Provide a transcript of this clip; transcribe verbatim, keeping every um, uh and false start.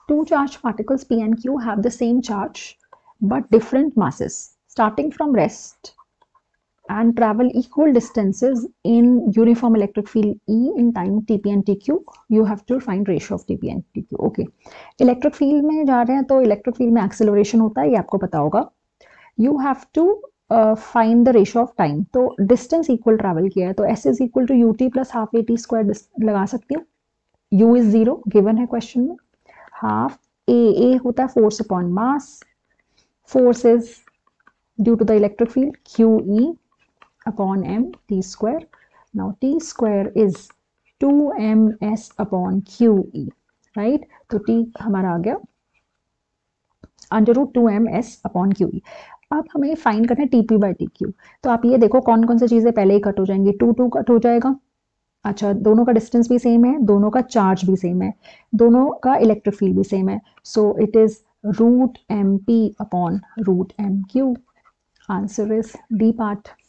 Two charged particles P and Q have the same charge but different masses. Starting from rest and travel equal distances in uniform electric field E in time T P and T Q, you have to find ratio of T P and T Q. Okay. Electric field में जा रहे हैं तो electric field में acceleration होता है, ये आपको पता होगा. You have to find the ratio of time. तो डिस्टेंस इक्वल ट्रैवल किया है तो S is equal to U T plus half A T square लगा सकती हूँ. यू इज जीरो गिवन है क्वेश्चन में. हाफ ए ए होता है force upon mass. Force is due to the electric field Q E upon m t square. Now t square is two M S upon Q E, right? तो t हमारा आ गया under root two M S upon Q E. अब हमें find करना है T P by T Q. तो आप ये देखो कौन कौन सी चीज़ें पहले ही कट हो जाएंगी. टू टू कट हो जाएगा. अच्छा, दोनों का डिस्टेंस भी सेम है, दोनों का चार्ज भी सेम है, दोनों का इलेक्ट्रिक फील्ड भी सेम है. So it is root M P upon root M Q. Answer is D part.